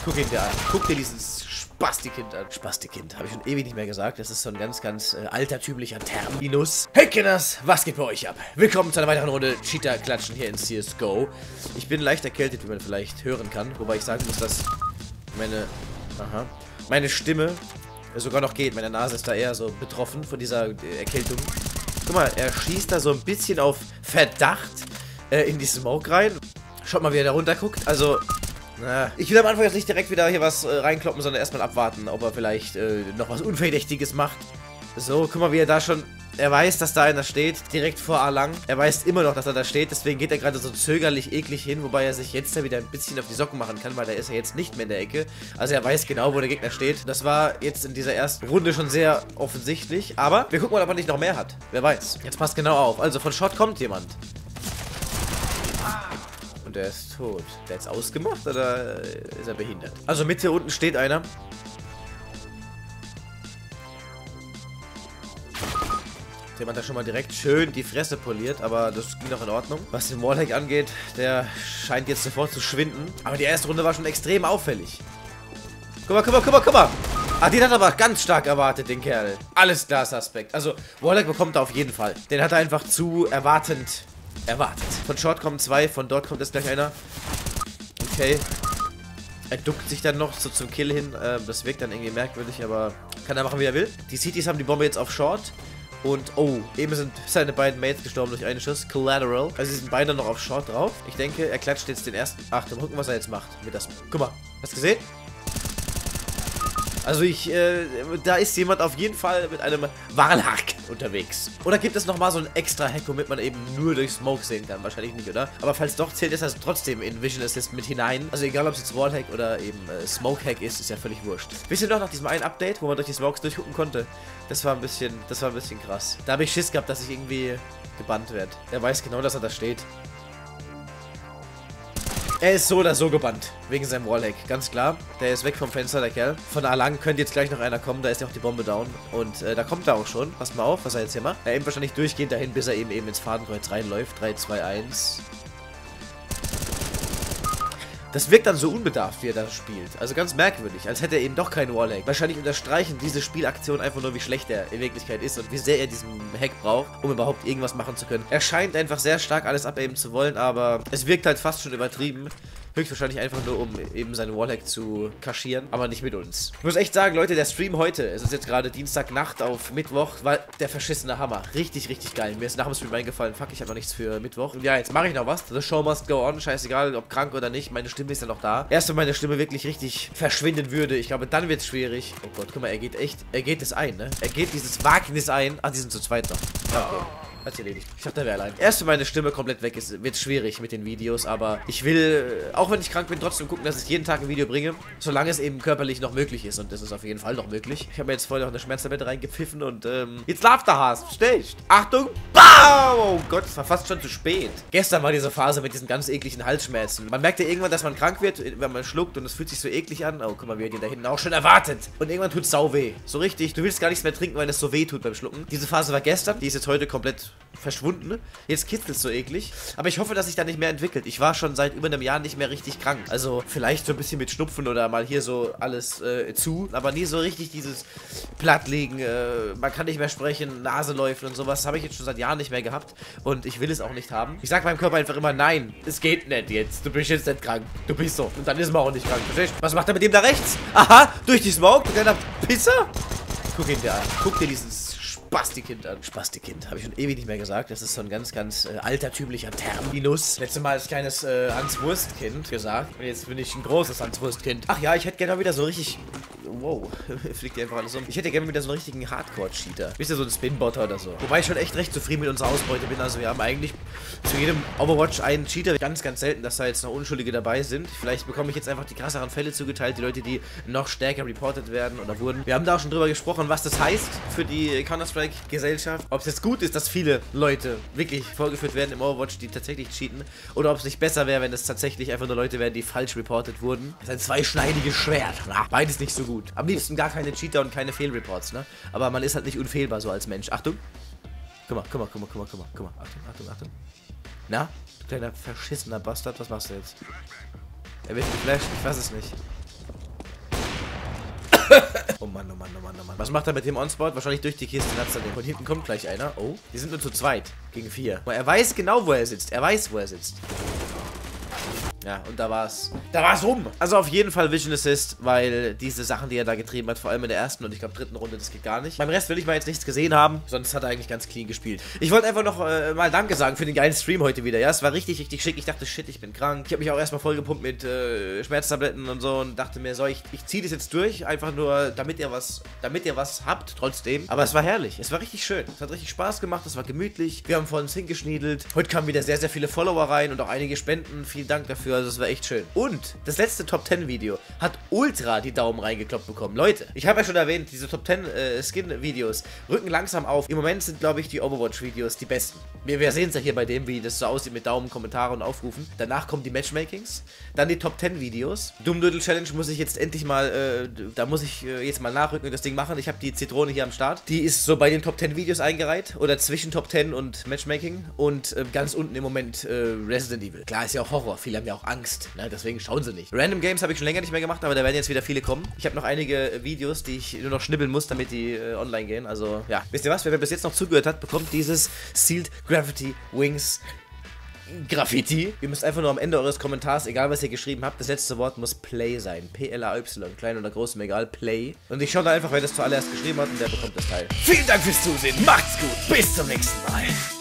Guck ihn dir an. Guck dir dieses Spastikind an. Spastikind, habe ich schon ewig nicht mehr gesagt. Das ist so ein ganz altertümlicher Terminus. Hey Kinders, was geht bei euch ab? Willkommen zu einer weiteren Runde Cheater-Klatschen hier in CSGO. Ich bin leicht erkältet, wie man vielleicht hören kann. Wobei ich sagen muss, dass meine Stimme sogar noch geht. Meine Nase ist da eher so betroffen von dieser Erkältung. Guck mal, er schießt da so ein bisschen auf Verdacht in die Smoke rein. Schaut mal, wie er da runter guckt. Also, ich will am Anfang jetzt nicht direkt wieder hier was reinkloppen, sondern erstmal abwarten, ob er vielleicht noch was Unverdächtiges macht. So, guck mal, wie er da schon... Er weiß, dass da einer steht, direkt vor A-Lang. Er weiß immer noch, dass er da steht, deswegen geht er gerade so zögerlich eklig hin, wobei er sich jetzt da wieder ein bisschen auf die Socken machen kann, weil da ist er jetzt nicht mehr in der Ecke. Also er weiß genau, wo der Gegner steht. Das war jetzt in dieser ersten Runde schon sehr offensichtlich, aber wir gucken mal, ob er nicht noch mehr hat. Wer weiß. Jetzt passt genau auf. Also von Shot kommt jemand. Und der ist tot. Der ist ausgemacht oder ist er behindert? Also Mitte unten steht einer. Jemand da schon mal direkt schön die Fresse poliert, aber das ging noch in Ordnung. Was den Wallhack angeht, der scheint jetzt sofort zu schwinden. Aber die erste Runde war schon extrem auffällig. Guck mal, guck mal, guck mal, guck mal. Ah, den hat er aber ganz stark erwartet, den Kerl. Alles klar, Suspect. Also, Wallhack bekommt er auf jeden Fall. Den hat er einfach zu erwartend erwartet. Von Short kommen zwei, von dort kommt jetzt gleich einer. Okay. Er duckt sich dann noch so zum Kill hin. Das wirkt dann irgendwie merkwürdig, aber kann er machen, wie er will. Die Cities haben die Bombe jetzt auf Short. Und, oh, eben sind seine beiden Mates gestorben durch einen Schuss. Collateral. Also, sie sind beide noch auf Short drauf. Ich denke, er klatscht jetzt den ersten. Achtung, gucken, was er jetzt macht. Mit das. Guck mal, hast du gesehen? Also, da ist jemand auf jeden Fall mit einem Wallhack unterwegs. Oder gibt es nochmal so ein extra Hack, womit man eben nur durch Smoke sehen kann? Wahrscheinlich nicht, oder? Aber falls doch, zählt es das trotzdem in Vision Assist mit hinein. Also, egal ob es jetzt Wallhack oder eben Smoke Hack ist ja völlig wurscht. Wisst ihr noch nach diesem einen Update, wo man durch die Smokes durchgucken konnte? Das war ein bisschen krass. Da habe ich Schiss gehabt, dass ich irgendwie gebannt werde. Er weiß genau, dass er da steht. Er ist so oder so gebannt, wegen seinem Wallhack, ganz klar. Der ist weg vom Fenster, der Kerl. Von A-Lang könnte jetzt gleich noch einer kommen, da ist ja auch die Bombe down. Und da kommt er auch schon. Passt mal auf, was er jetzt hier macht. Er eben wahrscheinlich durchgehend dahin, bis er eben ins Fadenkreuz reinläuft. 3, 2, 1. Das wirkt dann so unbedarft, wie er da spielt. Also ganz merkwürdig, als hätte er eben doch keinen Wallhack. Wahrscheinlich unterstreichen diese Spielaktion einfach nur, wie schlecht er in Wirklichkeit ist und wie sehr er diesen Hack braucht, um überhaupt irgendwas machen zu können. Er scheint einfach sehr stark alles abheben zu wollen, aber es wirkt halt fast schon übertrieben. Höchstwahrscheinlich einfach nur, um eben seinen Wallhack zu kaschieren, aber nicht mit uns. Ich muss echt sagen, Leute, der Stream heute, es ist jetzt gerade Dienstagnacht auf Mittwoch, war der verschissene Hammer. Richtig, richtig geil. Mir ist nach dem Stream eingefallen, fuck, ich habe noch nichts für Mittwoch. Und ja, jetzt mache ich noch was. The show must go on. Scheißegal, ob krank oder nicht. Meine Stimme ist ja noch da. Erst wenn meine Stimme wirklich richtig verschwinden würde, ich glaube, dann wird es schwierig. Oh Gott, guck mal, er geht es ein, ne? Er geht dieses Wagnis ein. Ah, die sind zu zweit noch. Ja, okay. Hat's erledigt. Ich dachte, der wäre allein. Erst wenn meine Stimme komplett weg ist, wird es schwierig mit den Videos, aber ich will, auch wenn ich krank bin, trotzdem gucken, dass ich jeden Tag ein Video bringe, solange es eben körperlich noch möglich ist und das ist auf jeden Fall noch möglich. Ich habe mir jetzt vorher noch eine Schmerztablette reingepfiffen und jetzt läuft der Haas. Verstehst? Achtung! Bam! Oh Gott, es war fast schon zu spät. Gestern war diese Phase mit diesen ganz ekligen Halsschmerzen. Man merkt ja irgendwann, dass man krank wird, wenn man schluckt und es fühlt sich so eklig an. Oh, guck mal, wie er den da hinten auch schon erwartet. Und irgendwann tut es sau weh. So richtig, du willst gar nichts mehr trinken, weil es so weh tut beim Schlucken. Diese Phase war gestern, die ist jetzt heute komplett verschwunden. Jetzt kitzelt es so eklig. Aber ich hoffe, dass sich da nicht mehr entwickelt. Ich war schon seit über einem Jahr nicht mehr richtig krank. Also vielleicht so ein bisschen mit Schnupfen oder mal hier so alles zu. Aber nie so richtig dieses Plattlegen. Man kann nicht mehr sprechen, Nase läuft und sowas. Habe ich jetzt schon seit Jahren nicht mehr gehabt. Und ich will es auch nicht haben. Ich sage meinem Körper einfach immer, nein, es geht nicht jetzt. Du bist jetzt nicht krank. Du bist so. Und dann ist man auch nicht krank. Verstehst du? Was macht er mit dem da rechts? Aha, durch die Smoke. Der kleiner Pisser. Guck ihn dir an. Guck dir dieses Spastikind an. Spastikind, habe ich schon ewig nicht mehr gesagt. Das ist so ein ganz altertümlicher Terminus. Letztes Mal als kleines Hans-Wurst-Kind gesagt. Und jetzt bin ich ein großes Hans-Wurst-Kind. Ach ja, ich hätte gerne mal wieder so richtig... Wow, fliegt dir einfach alles um. Ich hätte gerne wieder so einen richtigen Hardcore-Cheater. Wisst ihr, so ein Spin-Botter oder so. Wobei ich schon echt recht zufrieden mit unserer Ausbeute bin. Also wir haben eigentlich zu jedem Overwatch einen Cheater. Ganz, ganz selten, dass da jetzt noch Unschuldige dabei sind. Vielleicht bekomme ich jetzt einfach die krasseren Fälle zugeteilt. Die Leute, die noch stärker reported werden oder wurden. Wir haben da auch schon drüber gesprochen, was das heißt für die Counter-Strike-Gesellschaft. Ob es jetzt gut ist, dass viele Leute wirklich vorgeführt werden im Overwatch, die tatsächlich cheaten. Oder ob es nicht besser wäre, wenn es tatsächlich einfach nur Leute wären, die falsch reported wurden. Das ist ein zweischneidiges Schwert. Na, beides nicht so gut. Am liebsten gar keine Cheater und keine Fehlreports, ne? Aber man ist halt nicht unfehlbar so als Mensch. Achtung. Guck mal. Achtung. Na? Du kleiner verschissener Bastard, was machst du jetzt? Er wird geflasht, ich weiß es nicht. Oh Mann, oh Mann, oh Mann, oh Mann. Was macht er mit dem Onspot? Wahrscheinlich durch die Kiste hat's dann den. Von hinten kommt gleich einer. Oh, die sind nur zu zweit gegen 4. Er weiß genau, wo er sitzt. Er weiß, wo er sitzt. Ja, und da war's rum. Also auf jeden Fall Vision Assist, weil diese Sachen, die er da getrieben hat, vor allem in der ersten und ich glaube dritten Runde, das geht gar nicht. Beim Rest will ich mal jetzt nichts gesehen haben, sonst hat er eigentlich ganz clean gespielt. Ich wollte einfach noch mal Danke sagen für den geilen Stream heute wieder. Ja, es war richtig, richtig schick. Ich dachte, shit, ich bin krank. Ich habe mich auch erstmal vollgepumpt mit Schmerztabletten und so und dachte mir, so, ich ziehe das jetzt durch, einfach nur, damit ihr was habt trotzdem. Aber es war herrlich. Es war richtig schön. Es hat richtig Spaß gemauns es war gemütlich. Wir haben vor uns hingeschniedelt. Heute kamen wieder sehr, sehr viele Follower rein und auch einige Spenden. Vielen Dank dafür. Also es war echt schön. Und das letzte Top 10 Video hat ultra die Daumen reingekloppt bekommen. Leute, ich habe ja schon erwähnt, diese Top 10 Skin-Videos rücken langsam auf. Im Moment sind, glaube ich, die Overwatch-Videos die besten. Wir sehen es ja hier bei dem, wie das so aussieht mit Daumen, Kommentare und Aufrufen. Danach kommen die Matchmakings. Dann die Top 10 Videos. Doom Doodle Challenge muss ich jetzt endlich mal, da muss ich jetzt mal nachrücken und das Ding machen. Ich habe die Zitrone hier am Start. Die ist so bei den Top 10 Videos eingereiht. Oder zwischen Top 10 und Matchmaking. Und ganz unten im Moment Resident Evil. Klar, ist ja auch Horror. Viele haben ja auch Angst. Ne? Deswegen schauen sie nicht. Random Games habe ich schon länger nicht mehr gemacht, aber da werden jetzt wieder viele kommen. Ich habe noch einige Videos, die ich nur noch schnibbeln muss, damit die online gehen. Also, ja. Wisst ihr was? Wer bis jetzt noch zugehört hat, bekommt dieses Sealed Gravity Wings Graffiti. Ihr müsst einfach nur am Ende eures Kommentars, egal was ihr geschrieben habt, das letzte Wort muss Play sein. P-L-A-Y, klein oder groß, mir egal, Play. Und ich schaue da einfach, wer das zuallererst geschrieben hat und der bekommt das Teil. Vielen Dank fürs Zusehen, macht's gut, bis zum nächsten Mal.